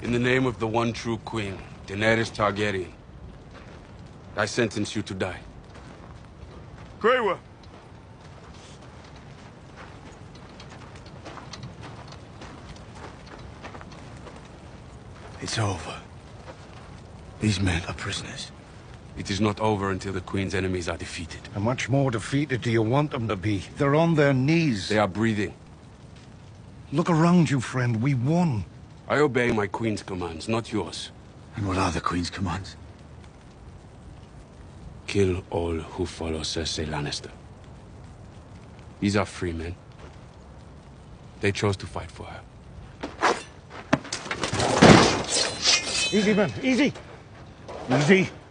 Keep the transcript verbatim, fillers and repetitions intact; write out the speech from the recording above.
In the name of the one true queen, Daenerys Targaryen, I sentence you to die. Greywa! It's over. These men are prisoners. It is not over until the queen's enemies are defeated. How much more defeated do you want them to be? They're on their knees. They are breathing. Look around you, friend. We won. I obey my queen's commands, not yours. And what are the Queen's commands? Kill all who follow Cersei Lannister. These are free men. They chose to fight for her. Easy, man. Easy. Easy.